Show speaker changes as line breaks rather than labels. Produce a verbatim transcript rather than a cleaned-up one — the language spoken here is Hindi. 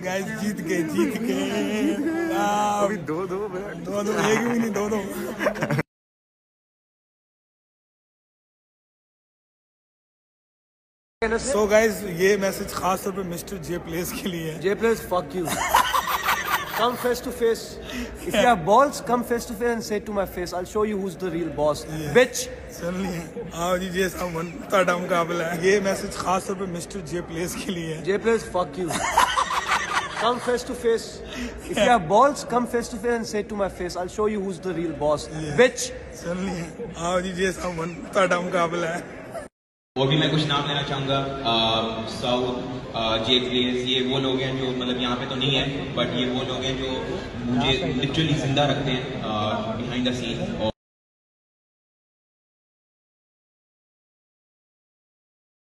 गाइस जीत गए जीत गए अभी दो दो दो दो एक भी नहीं दो दो। सो गाइस ये मैसेज खास तौर पे मिस्टर जे प्लेस के लिए है।
जे place fuck you. Come face to face. If you have balls, come face to face and say to my face, I'll show you who's the real boss, yeah. Bitch.
सुन लिए आओ जी जे सामन ताड़ा मुकाबला है। ये मैसेज खास तौर पे मिस्टर जे प्लेस के लिए है।
जे place fuck you. Come face to face. If you have balls, come face to face and say to my face, I'll show you who's the real boss, yeah. Bitch.
सुन लिए आओ जी जे सामन ताड़ा मुकाबला है।
और भी मैं कुछ नाम लेना चाहूँगा। साउथ, जे प्लेस, ये वो लोग हैं जो मतलब यहाँ पे तो नहीं है, बट ये वो लोग हैं जो मुझे लिटरली जिंदा रखते हैं बिहाइंड द सीन।